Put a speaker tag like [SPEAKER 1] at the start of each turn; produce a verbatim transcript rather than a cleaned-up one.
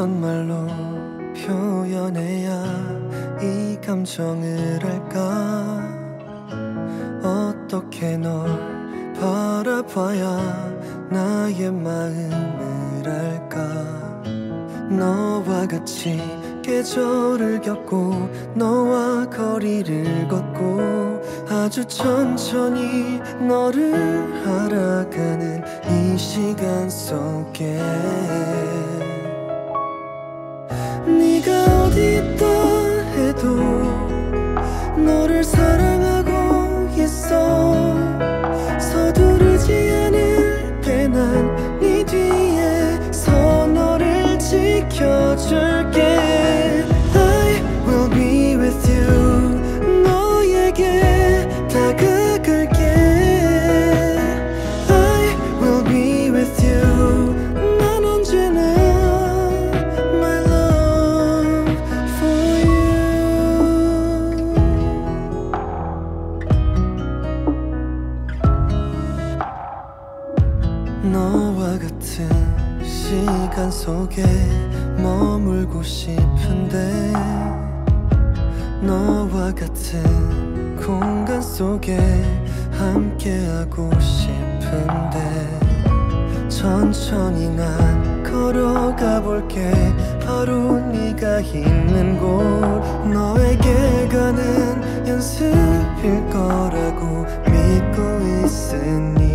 [SPEAKER 1] 어떤 말로 표현해야 이 감정을 알까? 어떻게 널 바라봐야 나의 마음을 알까? 너와 같이 계절을 겪고 너와 거리를 걷고 아주 천천히 너를 알아가는 이 시간 속에 네가 어디 있다 해도 너를 사랑하고 있어. 서두르지 않을 난 네 뒤에서 너를 지켜줄게. I will be with you. 너에게 다가갈게. I will be with you. 난 언제나 my love for you. 너와 같은 시간 속에 머물고 싶은데 너와 같은 공간 속에 함께하고 싶은데 천천히 난 걸어가 볼게. 바로 네가 있는 곳 너에게 가는 연습일 거라고 믿고 있으니